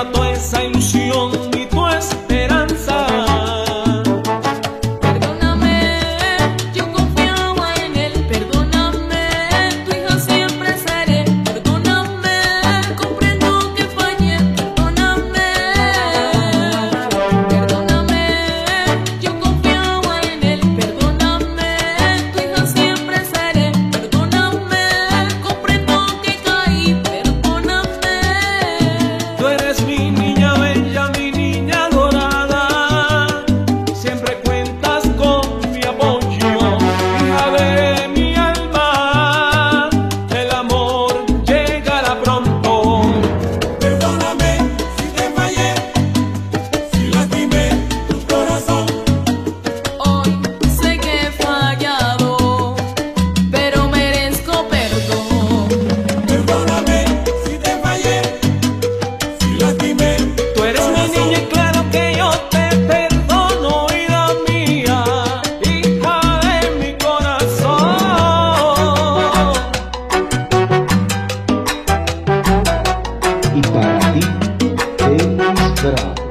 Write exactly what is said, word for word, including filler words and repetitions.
pierda toda esa ilusión y tu esperanza. Perdóname, yo confiaba en él. Perdóname, tu hija siempre seré. Perdóname, comprendo que fallé. Perdóname, perdóname, yo confiaba en él. Perdóname, tu hija siempre seré. Perdóname, comprendo que caí. Perdóname. Tú eres mi niña bella, mi niña dorada, siempre cuentas con mi apoyo, hija de mi alma, el amor llegará pronto. Perdóname si te fallé, si lastimé tu corazón. Hoy sé que he fallado, pero merezco perdón. Perdóname si te fallé, si lastimé. Tú eres mi niña y claro que yo te perdono, vida mía, hija de mi corazón. Y para ti, Elvis Bravo.